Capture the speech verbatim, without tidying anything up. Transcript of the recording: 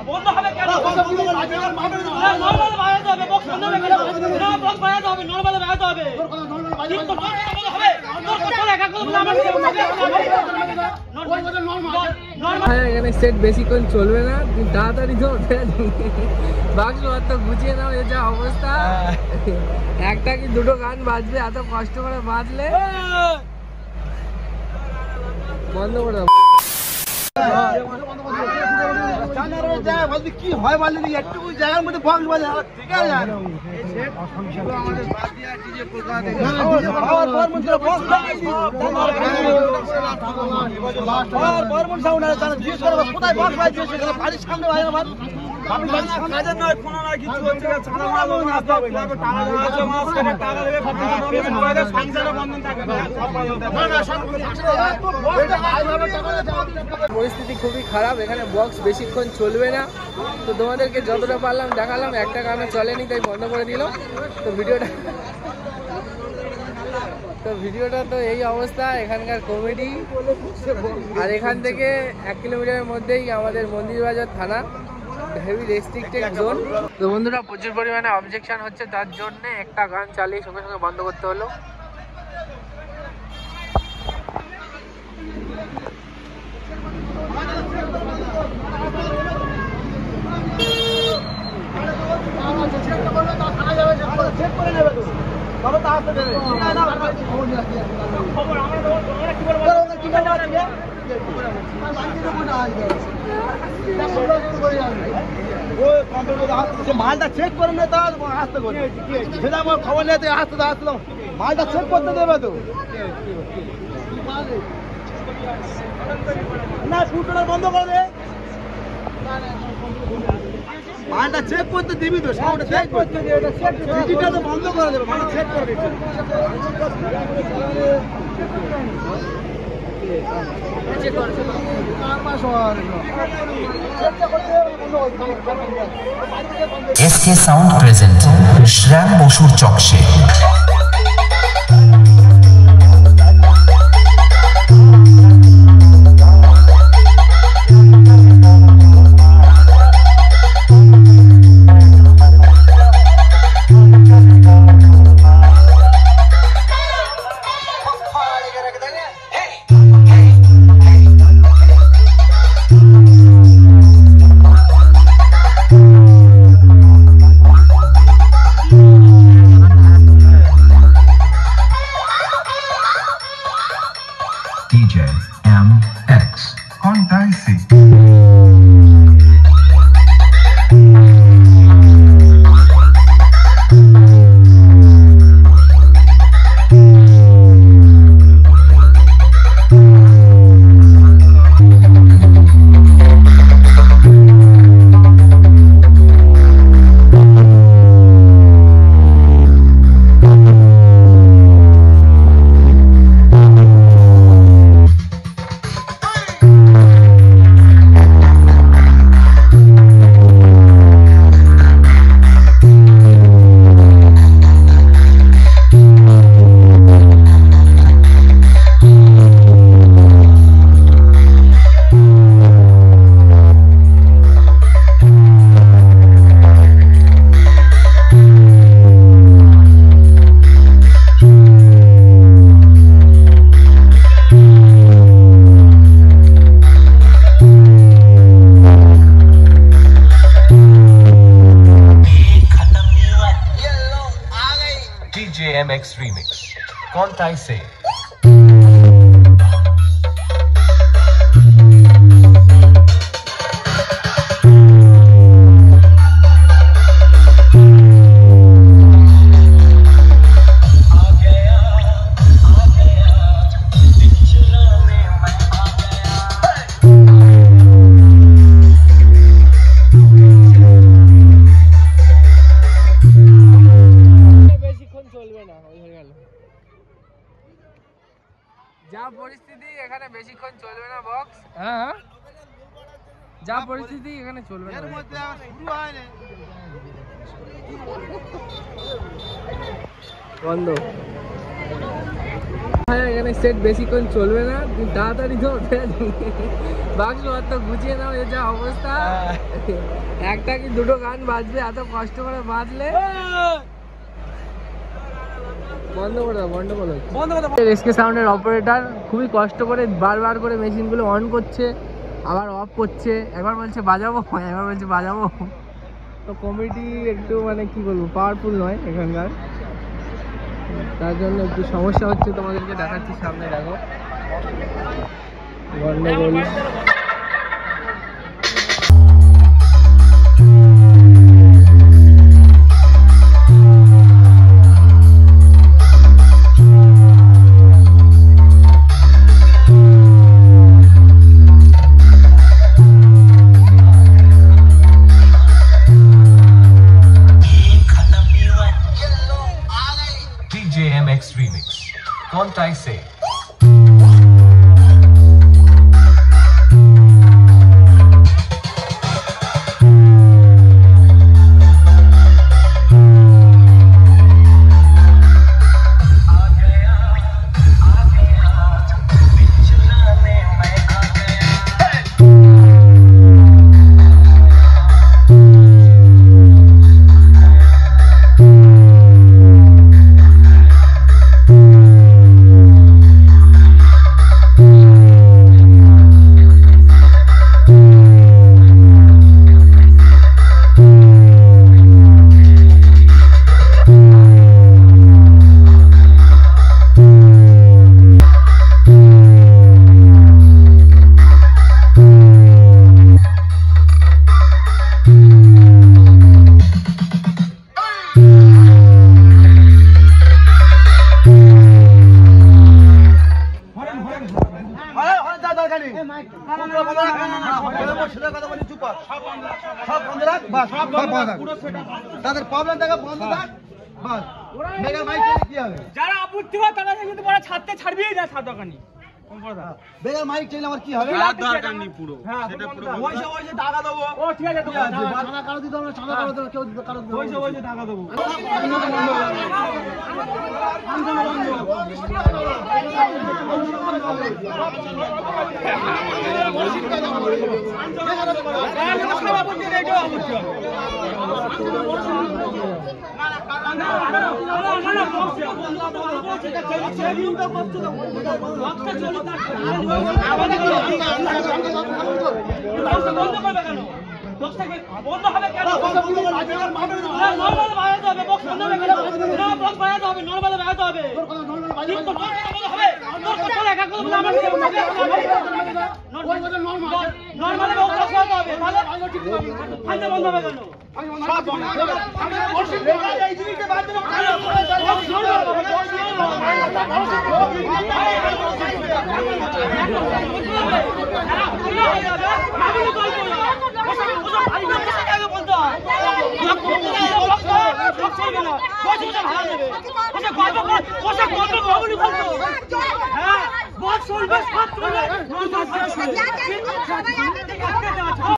বন্ধ হবে কেন? নরমাল বাজাতে হবে, বক্স বন্ধ হবে কেন? না বক্স বাজাতে হবে, নরমাল বাজাতে হবে। কিন্তু নরমাল হবে, নরমাল একা করে বলে আমার নরমাল এখানে সেট বেশিক্ষণ চলবে না, তুমি তাড়াতাড়ি তো বাক্স অত গুছিয়ে নাও, এ যা অবস্থা। একটা কি দুটো গান বাজবে, এত কষ্ট করে বাজলে বন্ধ করে দাও। কি হয় বললি একটু জায়গার মধ্যে বক্স বাজে ঠিক আছে কোথায় বক্স বাজছে বাড়ির সামনে ভাই আমার কাজের নয় কোনো নয় কিছু হচ্ছে ছাড়া পরিস্থিতি খুবই খারাপ, এখানে বক্স বেশিক্ষণ চলবে না। তো তোমাদেরকে যতটা পারলাম দেখালাম, একটা কারণে চলেনি তাই বন্ধ করে দিল। তো ভিডিওটা তো ভিডিওটা তো এই অবস্থা এখানকার কমেডি। আর এখান থেকে এক কিলোমিটারের মধ্যেই আমাদের মন্দিরবাজার থানা, হেভি রেস্ট্রিক্টেড জোন। তো বন্ধুরা প্রচুর পরিমাণে অবজেকশন হচ্ছে, তার জন্য একটা গান চালিয়ে সঙ্গে সঙ্গে বন্ধ করতে হলো। মালটা চেক করে নেতে আসতে করে সেটা আমার খবর নিতে আসতে আসলো, মালটা চেক করতে দেবে তো না, ফুটটা বন্ধ করে দে, মালটা চেক করতে দিবি তো, সাউন্ডটা চেক করতে দিবি, এটা তো বন্ধ করে দেবে, মালটা চেক করে দিচ্ছে। এসকে সাউন্ড প্রেজেন্ট শ্যাম বসুর চকশে। D J M X Contaisi. D J M X Remix Contaisi. যা পরিস্থিতি এখানে বেশিক্ষণ চলবে না বক্স, হ্যাঁ যা পরিস্থিতি এখানে চলবে না, বন্ধ। এখানে সেট বেশিক্ষণ চলবে না, তুমি তাড়াতাড়ি তো বাক্স অত গুছিয়ে নাও, যা অবস্থা। একটা কি দুটো গান বাজবে, এত কষ্ট করে বাজলে। বন্ধ করে দাও, বন্ধ করে দাও। এসকে সাউন্ডের অপারেটর খুবই কষ্ট করে বারবার করে মেশিনগুলো অন করছে, আবার অফ করছে, একবার বলছে বাজাবো, একবার বলছে বাজাবো। তো কমিটি একটু মানে কি বলবো, পাওয়ারফুল নয় এখানকার, তার জন্য একটু সমস্যা হচ্ছে। তোমাদেরকে দেখাচ্ছি, সামনে দেখো গন্ডগোল। D J M X Remix. Can't I say? তাদের প্রবলেম দেখা বন্ধ থাক, বাস মেগা মাইক কি হবে? যারা আপত্তি হয় তারা কিন্তু বড় ছাড়তে ছাড়বেই না, ছাড় দোকানি বেগার মাইক চাইলে আমার কি হবে? দরকার নেই পুরো, সেটা পুরো ওইসে ওইসে টাকা দেবো। ও ঠিক আছে, ছানা কারো দিতে হবে, ছানা কারো দিতে কেউ দিতে কারো দিতে ওইসে ওইসে টাকা দেবো। বন্ধ হবে কেন? নরমাল বাজাতে হবে, বক্স বন্ধ হবে কেন? না, বক্স বাজাতে হবে, নরমাল বাজাতে হবে। কিন্তু হবে চলে একা করে বলে আমার নরমাল বক্স বাজাতে হবে, তাহলে ফাইনাল বন্ধ হবে কেন? সব বন্ধ হবে। এই জিনিসটা বাদ দেবো, বক্স নরমাল হবে, বক্স নরমাল হ্যাঁ, বক্স চলবে, সব চলবে।